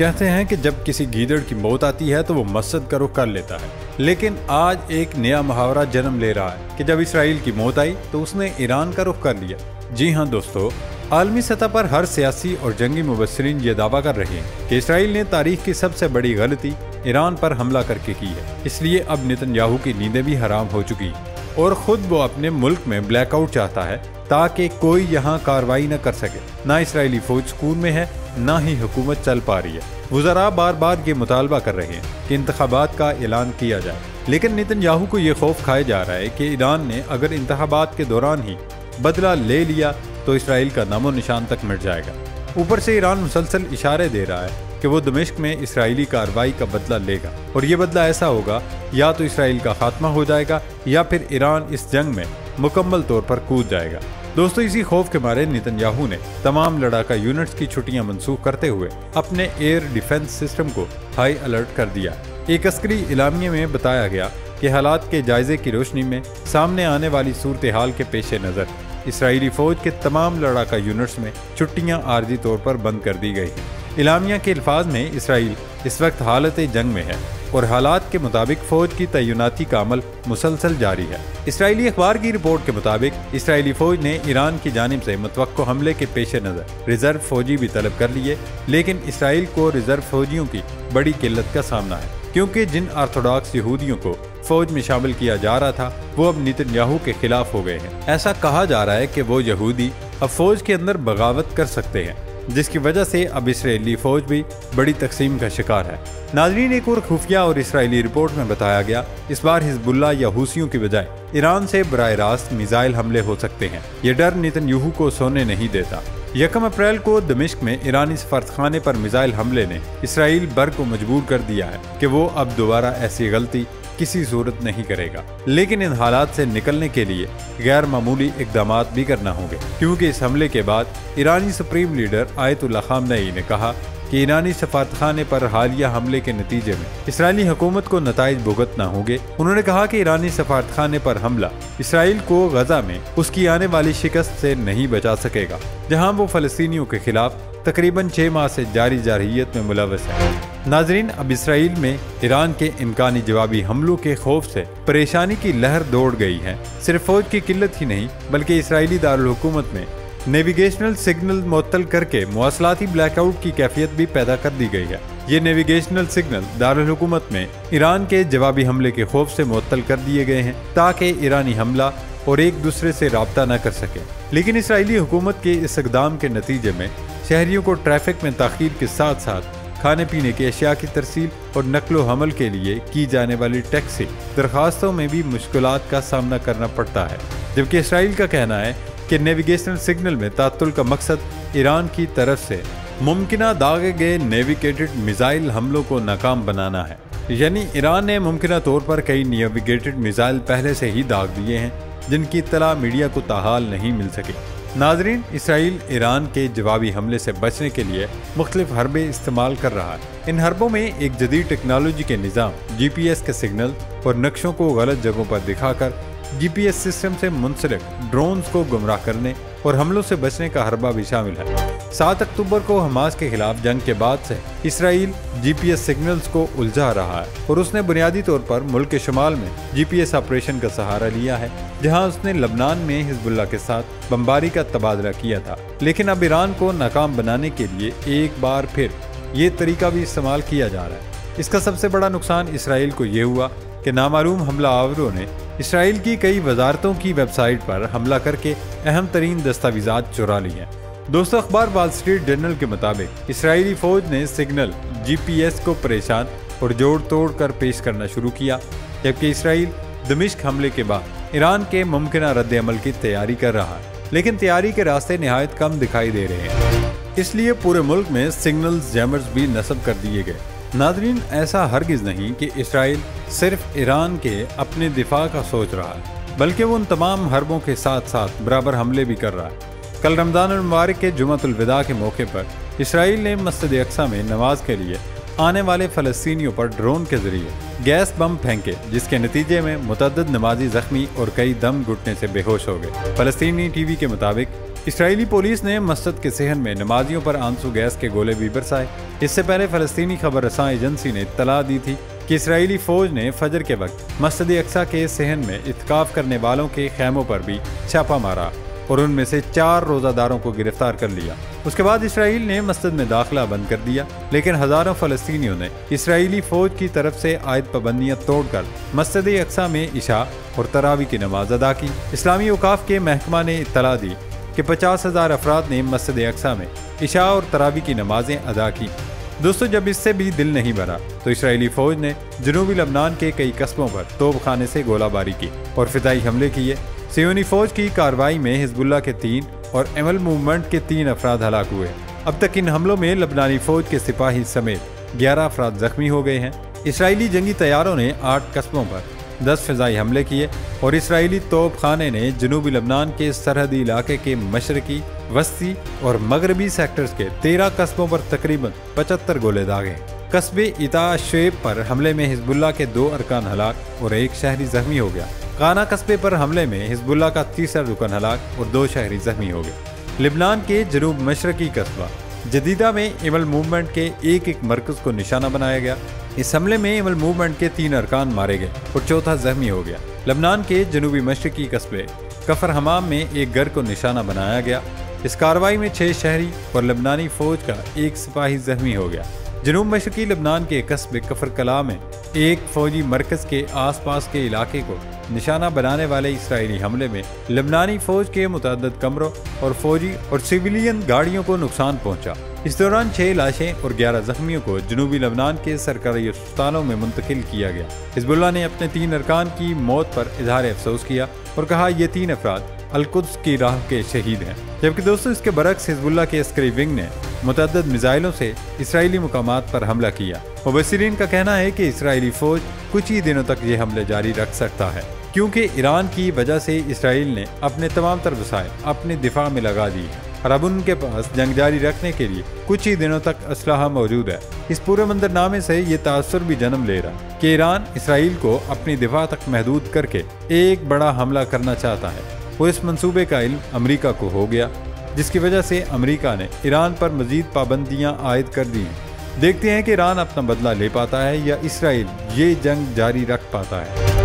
کہتے ہیں کہ جب کسی گیدڑ کی موت آتی ہے تو وہ مسجد کا رخ کر لیتا ہے، لیکن آج ایک نیا محاورہ جنم لے رہا ہے کہ جب اسرائیل کی موت آئی تو اس نے ایران کا رخ کر لیا۔ جی ہاں دوستو، عالمی سطح پر ہر سیاسی اور جنگی مبصرین یہ دعویٰ کر رہے ہیں کہ اسرائیل نے تاریخ کی سب سے بڑی غلطی ایران پر حملہ کر کے کی ہے، اس لیے اب نتن یاہو کی نیندیں بھی حرام ہو چکی ہیں اور خود وہ اپنے ملک میں بلیک آؤٹ چاہتا ہے تاکہ کوئی یہاں کارروائی نہ کر سکے۔ نہ اسرائیلی فوج سکون میں ہے، نہ ہی حکومت چل پا رہی ہے۔ وزراء بار بار یہ مطالبہ کر رہے ہیں کہ انتخابات کا اعلان کیا جائے، لیکن نتن یاہو کو یہ خوف کھایا جا رہا ہے کہ ایران نے اگر انتخابات کے دوران ہی بدلہ لے لیا تو اسرائیل کا نام و نشان تک مٹ جائے گا۔ اوپر سے ایران مسلسل اشارے دے رہا ہے کہ وہ دمشق میں اسرائیلی کارروائی کا بدلہ لے گا، اور یہ بدلہ ایسا ہوگا یا تو اسرائیل کا خاتمہ ہو جائے گا یا پھر ایران اس جنگ میں مکمل طور پر کود جائے گا۔ دوستو، اسی خوف کے مارے نتن یاہو نے تمام لڑاکا یونٹس کی چھٹیاں منسوخ کرتے ہوئے اپنے ایئر ڈیفنس سسٹم کو ہائی الرٹ کر دیا۔ ایک عسکری اعلامیہ میں بتایا گیا کہ حالات کے جائزے کی روشنی میں سامنے آنے والی صورتحال کے پیش نظر اسرائیلی فوج کے تمام لڑاکا یونٹس میں چھٹیاں عارضی طور پر بند کر دی گئی ہیں۔ اعلامیہ کے الفاظ میں اسرائیل اس وقت حالت جنگ میں ہے اور حالات کے مطابق فوج کی تعیناتی کا عمل مسلسل جاری ہے۔ اسرائیلی اخبار کی رپورٹ کے مطابق اسرائیلی فوج نے ایران کی جانب سے متوقع حملے کے پیش نظر ریزرو فوجی بھی طلب کر لیے، لیکن اسرائیل کو ریزرو فوجیوں کی بڑی قلت کا سامنا ہے، کیونکہ جن آرتھوڈاکس یہودیوں کو فوج میں شامل کیا جا رہا تھا وہ اب نتن یاہو کے خلاف ہو گئے ہیں۔ ایسا کہا جا رہا ہے کہ وہ یہودی اب فوج کے اندر بغاوت کر سکتے ہیں، جس کی وجہ سے اب اسرائیلی فوج بھی بڑی تقسیم کا شکار ہے۔ ناظرین، ایک اور خفیہ اور اسرائیلی رپورٹ میں بتایا گیا اس بار حزب اللہ یا حوثیوں کی بجائے ایران سے براہ راست میزائل حملے ہو سکتے ہیں۔ یہ ڈر نتن یاہو کو سونے نہیں دیتا۔ 1 اپریل کو دمشق میں ایرانی سفارتخانے پر میزائل حملے نے اسرائیل بر کو مجبور کر دیا ہے کہ وہ اب دوبارہ ایسی غلطی کسی صورت نہیں کرے گا، لیکن ان حالات سے نکلنے کے لیے غیر معمولی اقدامات بھی کرنا ہوں گے، کیونکہ اس حملے کے بعد ایرانی سپریم لیڈر آیت اللہ خامنئی نے کہا کہ ایرانی سفارتخانے پر حالیہ حملے کے نتیجے میں اسرائیلی حکومت کو نتائج بھگتنا ہوں گے۔ انہوں نے کہا کہ ایرانی سفارتخانے پر حملہ اسرائیل کو غزہ میں اس کی آنے والی شکست سے نہیں بچا سکے گا، جہاں وہ فلسطینیوں کے خلاف تقریباً 6 ماہ سے جاری جارحیت میں ملوث ہے۔ ناظرین، اب اسرائیل میں ایران کے امکانی جوابی حملوں کے خوف سے پریشانی کی لہر دوڑ گئی ہے۔ صرف فوج کی قلت ہی نہیں بلکہ اسرائیلی دارالحکومت میں نیویگیشنل سگنل معطل کر کے مواصلاتی بلیک آؤٹ کی کیفیت بھی پیدا کر دی گئی ہے۔ یہ نیویگیشنل سگنل دارالحکومت میں ایران کے جوابی حملے کے خوف سے معطل کر دیے گئے ہیں تاکہ ایرانی حملہ اور ایک دوسرے سے رابطہ نہ کر سکے، لیکن اسرائیلی حکومت کے اس اقدام کے نتیجے میں شہریوں کو ٹریفک میں تاخیر کے ساتھ ساتھ کھانے پینے کی اشیاء کی ترسیل اور نقل و حمل کے لیے کی جانے والی ٹیکسی درخواستوں میں بھی مشکلات کا سامنا کرنا پڑتا ہے، جبکہ اسرائیل کا کہنا ہے کہ نیویگیشنل سگنل میں تعطل کا مقصد ایران کی طرف سے ممکنہ داغے گئے نیویگیٹڈ میزائل حملوں کو ناکام بنانا ہے۔ یعنی ایران نے ممکنہ طور پر کئی نیویگیٹڈ میزائل پہلے سے ہی داغ دیے ہیں جن کی اطلاع میڈیا کو تاحال نہیں مل سکی۔ ناظرین، اسرائیل ایران کے جوابی حملے سے بچنے کے لیے مختلف حربے استعمال کر رہا ہے۔ ان حربوں میں ایک جدید ٹیکنالوجی کے نظام GPS کے سگنل اور نقشوں کو غلط جگہوں پر دکھا کر GPS سسٹم سے منسلک ڈرونز کو گمراہ کرنے اور حملوں سے بچنے کا حربہ بھی شامل ہے۔ 7 اکتوبر کو حماس کے خلاف جنگ کے بعد سے اسرائیل GPS سگنلز کو الجھا رہا ہے اور اس نے بنیادی طور پر ملک کے شمال میں GPS آپریشن کا سہارا لیا ہے، جہاں اس نے لبنان میں حزب اللہ کے ساتھ بمباری کا تبادلہ کیا تھا۔ لیکن اب ایران کو ناکام بنانے کے لیے ایک بار پھر یہ طریقہ بھی استعمال کیا جا رہا ہے۔ اس کا سب سے بڑا نقصان اسرائیل کو یہ ہوا کہ نامعلوم حملہ آوروں نے اسرائیل کی کئی وزارتوں کی ویب سائٹ پر حملہ کر کے اہم ترین دستاویزات چرا لی ہیں۔ دوستو، اخبار وال اسٹریٹ جرنل کے مطابق اسرائیلی فوج نے سگنل GPS کو پریشان اور جوڑ توڑ کر پیش کرنا شروع کیا، جبکہ اسرائیل دمشق حملے کے بعد ایران کے ممکنہ رد عمل کی تیاری کر رہا ہے، لیکن تیاری کے راستے نہایت کم دکھائی دے رہے ہیں، اس لیے پورے ملک میں سگنلز جیمرز بھی نصب کر دیے گئے۔ ناظرین، ایسا ہرگز نہیں کہ اسرائیل صرف ایران کے اپنے دفاع کا سوچ رہا ہے، بلکہ وہ ان تمام حربوں کے ساتھ ساتھ برابر حملے بھی کر رہا ہے۔ کل رمضان المبارک کے جمعۃ الوداع کے موقع پر اسرائیل نے مسجد اقصی میں نماز کے لیے آنے والے فلسطینیوں پر ڈرون کے ذریعے گیس بم پھینکے، جس کے نتیجے میں متعدد نمازی زخمی اور کئی دم گھٹنے سے بے ہوش ہو گئے۔ فلسطینی ٹی وی کے مطابق اسرائیلی پولیس نے مسجد کے صحن میں نمازیوں پر آنسو گیس کے گولے بھی برسائے۔ اس سے پہلے فلسطینی خبر رساں ایجنسی نے اطلاع دی تھی کہ اسرائیلی فوج نے فجر کے وقت مسجد اقصیٰ کے صحن میں اعتکاف کرنے والوں کے خیموں پر بھی چھاپا مارا اور ان میں سے 4 روزہ داروں کو گرفتار کر لیا۔ اس کے بعد اسرائیل نے مسجد میں داخلہ بند کر دیا، لیکن ہزاروں فلسطینیوں نے اسرائیلی فوج کی طرف سے عائد پابندیاں توڑ کر مسجد اقصیٰ میں عشاء اور تراویح کی نماز ادا کی۔ اسلامی اوقاف کے محکمہ نے اطلاع دی کہ 50,000 افراد نے مسجد اقصیٰ میں عشاء اور تراویح کی نمازیں ادا کی۔ دوستو، جب اس سے بھی دل نہیں بھرا تو اسرائیلی فوج نے جنوبی لبنان کے کئی قصبوں پر توپ خانے سے گولہ باری کی اور فضائی حملے کیے۔ صہیونی فوج کی کارروائی میں حزب اللہ کے 3 اور ایمل موومنٹ کے 3 افراد ہلاک ہوئے۔ اب تک ان حملوں میں لبنانی فوج کے سپاہی سمیت 11 افراد زخمی ہو گئے ہیں۔ اسرائیلی جنگی طیاروں نے 8 قصبوں پر 10 فضائی حملے کیے اور اسرائیلی توپ خانے نے جنوبی لبنان کے سرحدی علاقے کے مشرقی، وسطی اور مغربی سیکٹرز کے 13 قصبوں پر تقریباً 75 گولے داغے۔ قصبے عطا شعیب پر حملے میں حزب اللہ کے 2 ارکان ہلاک اور 1 شہری زخمی ہو گیا۔ غانا قصبے پر حملے میں حزب اللہ کا 3 رکن ہلاک اور 2 شہری زخمی ہو گئے۔ لبنان کے جنوب مشرقی قصبہ جدیدہ میں ایمل موومنٹ کے ایک مرکز کو نشانہ بنایا گیا۔ اس حملے میں ایمل موومنٹ کے 3 ارکان مارے گئے اور 4 زخمی ہو گیا۔ لبنان کے جنوبی مشرقی قصبے کفر حمام میں ایک گھر کو نشانہ بنایا گیا۔ اس کارروائی میں 6 شہری اور لبنانی فوج کا 1 سپاہی زخمی ہو گیا۔ جنوب مشرقی لبنان کے قصبے کفر کلا میں ایک فوجی مرکز کے آس پاس کے علاقے کو نشانہ بنانے والے اسرائیلی حملے میں لبنانی فوج کے متعدد کمروں اور فوجی اور سویلین گاڑیوں کو نقصان پہنچا۔ اس دوران 6 لاشیں اور 11 زخمیوں کو جنوبی لبنان کے سرکاری اسپتالوں میں منتقل کیا گیا۔ حزب اللہ نے اپنے 3 ارکان کی موت پر اظہار افسوس کیا اور کہا یہ 3 افراد القدس کی راہ کے شہید ہیں۔ جبکہ دوستو، اس کے برعکس حزب اللہ کے عسکری ونگ نے متعدد میزائلوں سے اسرائیلی مقامات پر حملہ کیا۔ مبصرین کا کہنا ہے کہ اسرائیلی فوج کچھ ہی دنوں تک یہ حملے جاری رکھ سکتا ہے، کیونکہ ایران کی وجہ سے اسرائیل نے اپنے تمام تر وسائل اپنے دفاع میں لگا دی ہیں اور اب ان کے پاس جنگ جاری رکھنے کے لیے کچھ ہی دنوں تک اسلحہ موجود ہے۔ اس پورے منظرنامے سے یہ تاثر بھی جنم لے رہا کہ ایران اسرائیل کو اپنی دفاع تک محدود کر کے ایک بڑا حملہ کرنا چاہتا ہے، اور اس منصوبے کا علم امریکہ کو ہو گیا، جس کی وجہ سے امریکہ نے ایران پر مزید پابندیاں عائد کر دی ہیں۔ دیکھتے ہیں کہ ایران اپنا بدلہ لے پاتا ہے یا اسرائیل یہ جنگ جاری رکھ پاتا ہے۔